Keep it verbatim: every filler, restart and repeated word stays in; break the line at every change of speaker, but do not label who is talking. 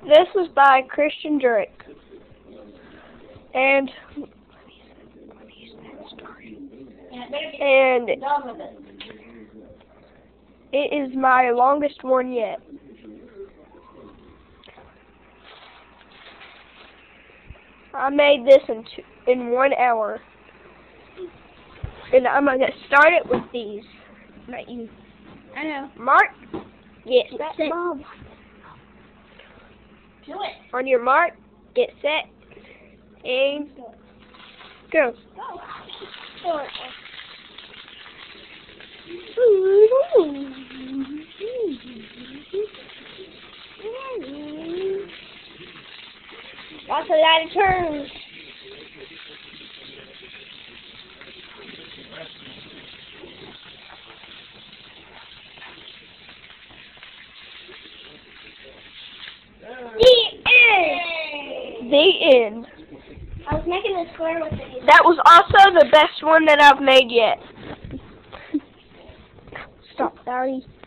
This was by Christian Drake. And and it is my longest one yet. I made this in two, in one hour, and I'm gonna start it with these. Not you.
I know.
Mark. Get set.
set.
Mom.
Do it.
On your mark, get set, and go.
Go.
Go.
That's a lot of turns. The end.
The end.
I was making a square with it.
That was also the best one that I've made yet. Stop, sorry.